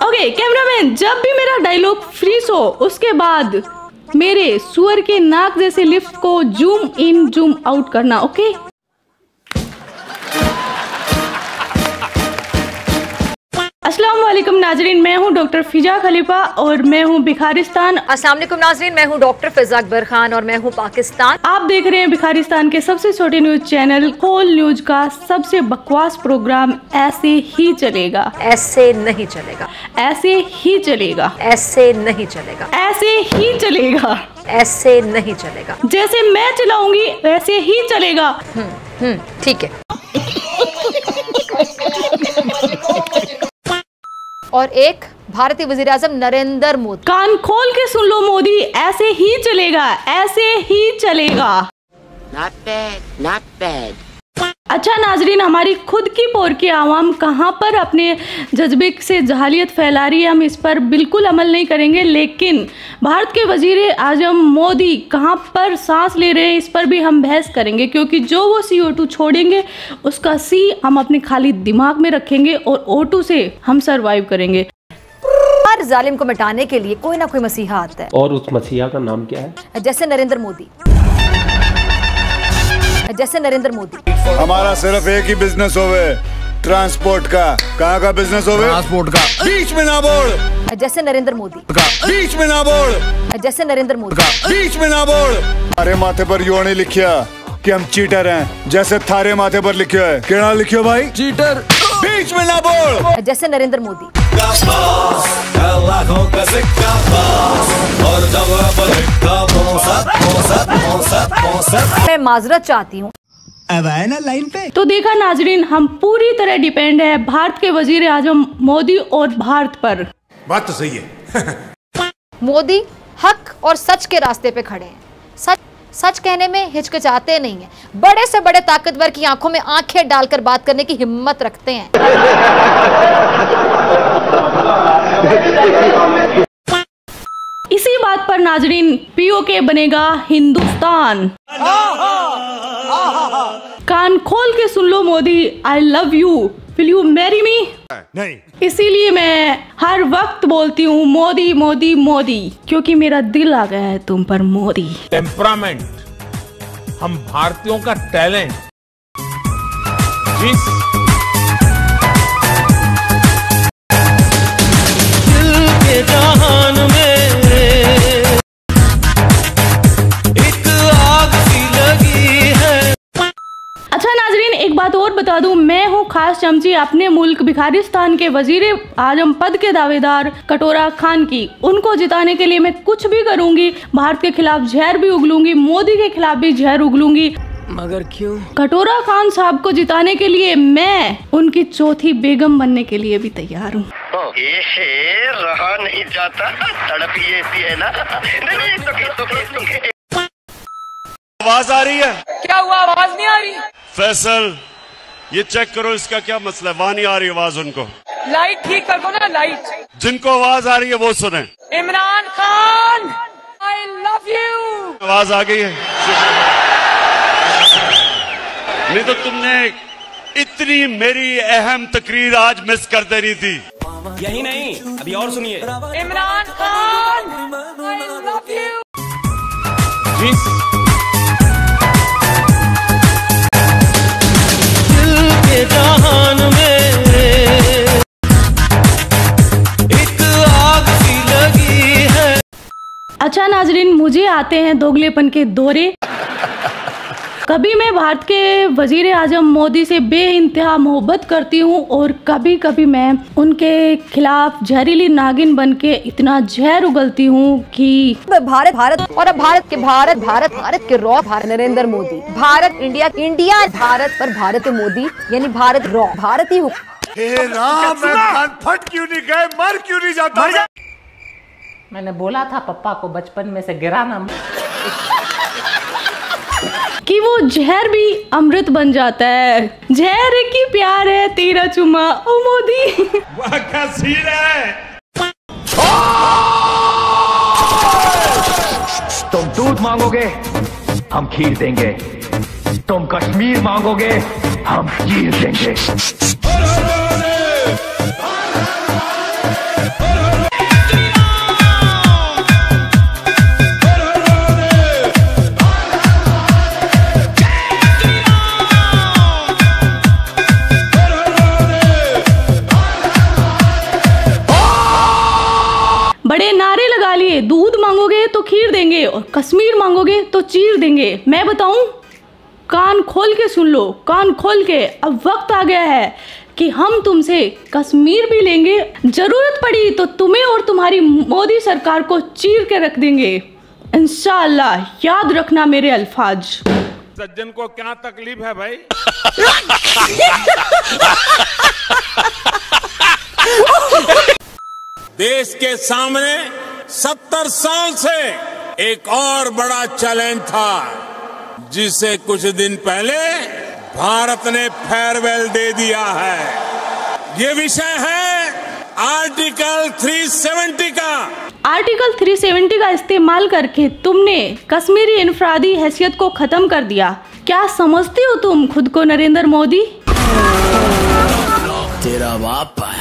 Okay cameraman, जब भी मेरा डायलॉग फ्रीज हो उसके बाद मेरे सुअर के नाक जैसे लिप्स को जूम इन जूम आउट करना। ओके अस्सलाम वालेकुम नाजरीन, मैं हूं डॉक्टर फिजा खलीफा और मैं हूं भिखारिस्तान। अस्सलाम वालेकुम नाजरीन, मैं हूं डॉक्टर फिजा अकबर खान और मैं हूं पाकिस्तान। आप देख रहे हैं भिखारिस्तान के सबसे छोटे न्यूज चैनल होल न्यूज का सबसे बकवास प्रोग्राम ऐसे ही चलेगा। ऐसे नहीं चलेगा, ऐसे ही चलेगा, ऐसे नहीं चलेगा, ऐसे ही चलेगा, ऐसे नहीं चलेगा। जैसे मैं चलाऊंगी वैसे ही चलेगा। ठीक है। और एक भारतीय वजीर आजम नरेंद्र मोदी, कान खोल के सुन लो मोदी, ऐसे ही चलेगा, ऐसे ही चलेगा। Not bad, not bad. अच्छा नाजरीन, हमारी खुद की पोर की आवाम कहाँ पर अपने जज्बे से जहालियत फैला रही है, हम इस पर बिल्कुल अमल नहीं करेंगे। लेकिन भारत के वजीर आजम मोदी कहाँ पर सांस ले रहे हैं इस पर भी हम बहस करेंगे, क्योंकि जो वो CO2 छोड़ेंगे उसका C हम अपने खाली दिमाग में रखेंगे और O2 से हम सरवाइव करेंगे। हर जालिम को मिटाने के लिए कोई ना कोई मसीहा आता है, और उस मसीहा का नाम क्या है? जैसे नरेंद्र मोदी, जैसे नरेंद्र मोदी। हमारा सिर्फ एक ही बिजनेस होवे, ट्रांसपोर्ट का। कहाँ का बिजनेस होवे? ट्रांसपोर्ट का। बीच में ना बोल। जैसे नरेंद्र मोदी, बीच में ना बोल। जैसे नरेंद्र मोदी, बीच में ना बोल। हमारे माथे पर यो नहीं लिखिया कि हम चीटर हैं, जैसे थारे माथे पर लिखियो है। क्या लिखियो भाई? चीटर। बीच में ना बोल। जैसे नरेंद्र मोदी। मैं माजरत चाहती हूँ। अब आए ना लाइन पे। तो देखा नाजरीन, हम पूरी तरह डिपेंड है भारत के वजीर आजम मोदी और भारत पर। बात तो सही है। मोदी हक और सच के रास्ते पे खड़े हैं। सच कहने में हिचकिचाते नहीं हैं। बड़े से बड़े ताकतवर की आंखों में आंखें डालकर बात करने की हिम्मत रखते हैं। इसी बात पर नाजरीन POK बनेगा हिंदुस्तान। कान खोल के सुन लो Modi, I love you, will you marry me? नहीं। इसीलिए मैं हर वक्त बोलती हूँ मोदी मोदी मोदी, क्योंकि मेरा दिल आ गया है तुम पर मोदी। टेम्परामेंट, हम भारतीयों का टैलेंट, जिस दिल के जहान में एक आग सी लगी है। अच्छा नाजरीन, एक बात और बता दूं, मैं हूँ खास चमची अपने मुल्क भिखारिस्तान के वजीर आजम पद के दावेदार कटोरा खान की। उनको जिताने के लिए मैं कुछ भी करूंगी, भारत के खिलाफ जहर भी उगलूंगी, मोदी के खिलाफ भी जहर उगलूंगी। मगर क्यों? कटोरा खान साहब को जिताने के लिए मैं उनकी चौथी बेगम बनने के लिए भी तैयार हूँ। रहा नहीं जाता, तड़प ही ऐसी है ना। नहीं, आवाज आ रही है? क्या हुआ, आवाज नहीं आ रही? फैसल, ये चेक करो इसका क्या मसला है। वहाँ नहीं आ रही आवाज उनको। लाइट ठीक कर दो ना, लाइट। जिनको आवाज आ रही है वो सुने। Imran Khan, I love you. आवाज आ गई है? नहीं तो तुमने इतनी मेरी अहम तकरीर आज मिस कर देनी थी। यही नहीं, अभी और सुनिए। Imran Khan, I love you. जिस दिल के जहान में एक आग सी लगी है। अच्छा नाजरीन, मुझे आते हैं दोगलेपन के दौरे। कभी मैं भारत के वजीर आजम मोदी से बेइंतहा मोहब्बत करती हूँ और कभी कभी मैं उनके खिलाफ जहरीली नागिन बन के इतना जहर उगलती हूँ कि भारत और अब भारत के रॉ भारत नरेंद्र मोदी, भारत इंडिया भारत पर भारत मोदी यानी भारत रॉ, भारत ही फट क्यों नहीं गए, मर क्यों नहीं जाता? मैंने बोला था पप्पा को बचपन में से गिराना कि वो जहर भी अमृत बन जाता है। जहर की प्यार है तेरा चुमा ओ मोदी। वाह क्या सीन है। तुम दूध मांगोगे हम खीर देंगे, तुम कश्मीर मांगोगे हम चीर देंगे। बड़े नारे लगा लिए, दूध मांगोगे तो खीर देंगे और कश्मीर मांगोगे तो चीर देंगे। मैं बताऊं, कान खोल के सुन लो, कान खोल के। अब वक्त आ गया है कि हम तुमसे कश्मीर भी लेंगे, जरूरत पड़ी तो तुम्हें और तुम्हारी मोदी सरकार को चीर के रख देंगे इंशाअल्लाह। याद रखना मेरे अल्फाज। सज्जन को क्या तकलीफ है भाई? देश के सामने 70 साल से एक और बड़ा चैलेंज था, जिसे कुछ दिन पहले भारत ने फेयरवेल दे दिया है। ये विषय है आर्टिकल 370 का। आर्टिकल 370 का इस्तेमाल करके तुमने कश्मीरी इनफरादी हैसियत को खत्म कर दिया। क्या समझते हो तुम खुद को नरेंद्र मोदी? तेरा बाप आया।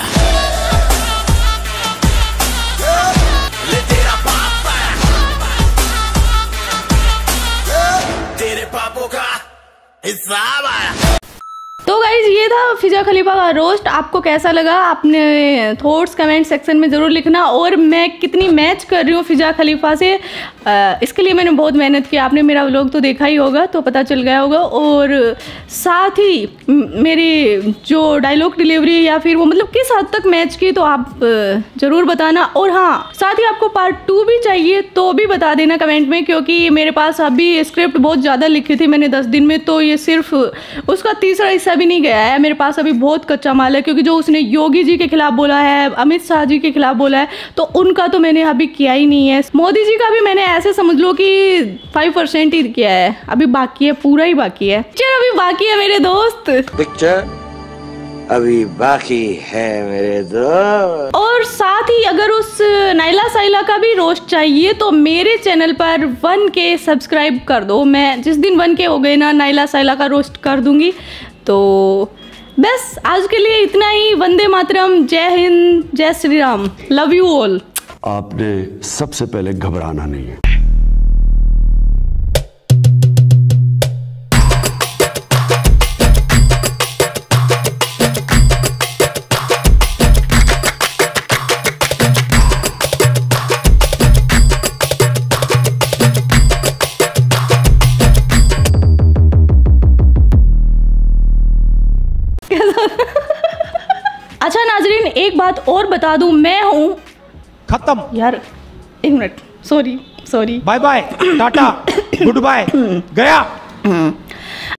तेरे पापों का हिसाब आया। तो गाइज ये था फिजा खलीफा का रोस्ट। आपको कैसा लगा अपने थॉट्स कमेंट सेक्शन में ज़रूर लिखना। और मैं कितनी मैच कर रही हूँ फिजा खलीफा से, इसके लिए मैंने बहुत मेहनत की। आपने मेरा व्लॉग तो देखा ही होगा तो पता चल गया होगा। और साथ ही मेरी जो डायलॉग डिलीवरी या फिर वो मतलब किस हद तक मैच की तो आप ज़रूर बताना। और हाँ, साथ ही आपको पार्ट 2 भी चाहिए तो भी बता देना कमेंट में, क्योंकि मेरे पास अभी स्क्रिप्ट बहुत ज़्यादा लिखी थी मैंने 10 दिन में, तो ये सिर्फ उसका तीसरा हिस्सा भी नहीं गया है। मेरे पास अभी बहुत कच्चा माल है, क्योंकि जो उसने योगी जी के खिलाफ बोला है, अमित शाह जी के खिलाफ बोला है, तो उनका तो मैंने अभी किया ही नहीं है। मोदी जी का भी मैंने ऐसे समझ लो कि 5% ही किया है, अभी बाकी है, पूरा ही बाकी है। पिक्चर अभी बाकी है मेरे दोस्त, पिक्चर अभी बाकी है मेरे दोस्त। और साथ ही अगर उस नाइला साइला का भी रोस्ट चाहिए तो मेरे चैनल पर 1K सब्सक्राइब कर दो। मैं जिस दिन 1K हो गए ना, नाइला साइला का रोस्ट कर दूंगी। तो बस आज के लिए इतना ही। वंदे मातरम, जय हिंद, जय Shri Ram, love you all. आपने सबसे पहले घबराना नहीं है। अच्छा नाजरीन, एक बात और बता दूं, मैं हूं खत्म यार, एक minute, sorry bye bye tata good bye गया।